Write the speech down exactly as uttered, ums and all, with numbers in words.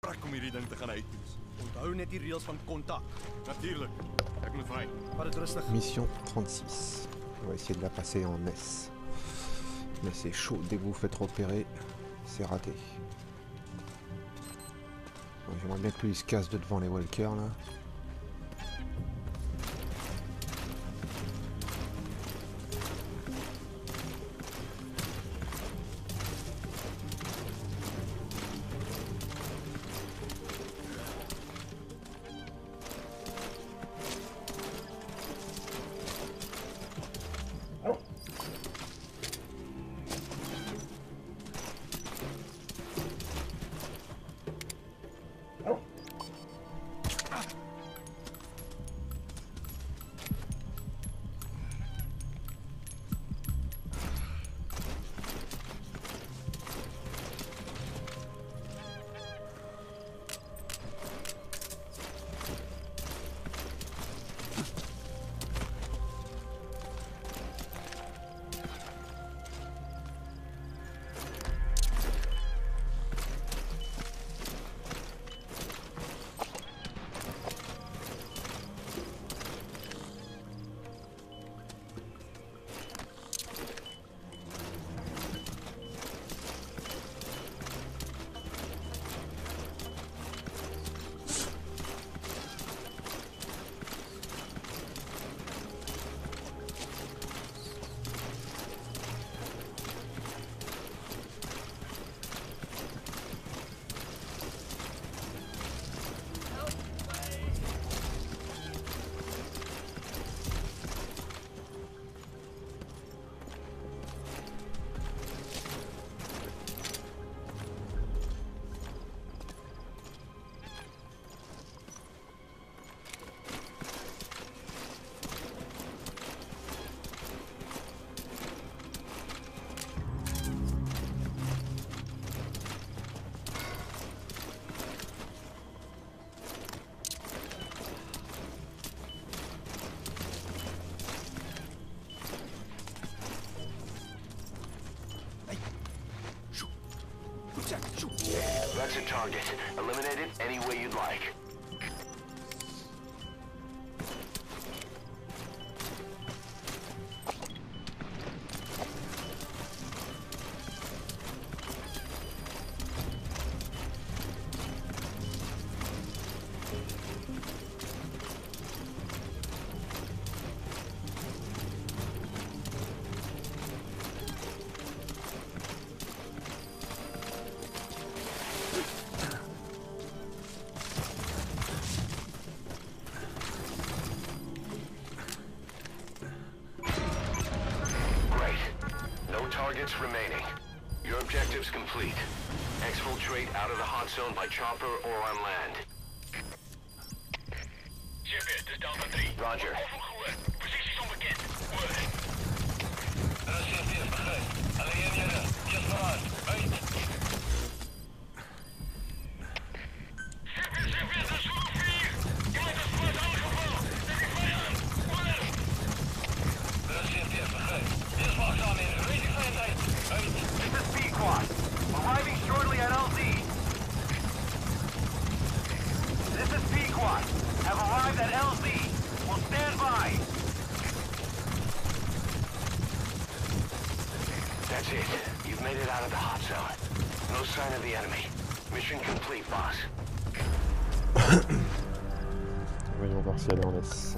Brak om hierdie ding te gaan uittoets. Onthou net die reëls van kontak. Natuurlijk. Ek moet ry. Vat dit rustig. Mission trente-six. On va essayer de la passer en S. Mais c'est chaud, dès que vous faites repérer, c'est raté. Bon, j'aimerais bien que lui il se casse de devant les walkers là. That's a target. Eliminate it any way you'd like. Targets remaining. Your objective's complete. Exfiltrate out of the hot zone by chopper or on land. Roger. Posities onbekend. Word. Arriving shortly at L Z. This is P-Quad. Have arrived at L Z. Will stand by. That's it. You've made it out of the hot zone. No sign of the enemy. Mission complete, boss. Voyons voir si elle est en S.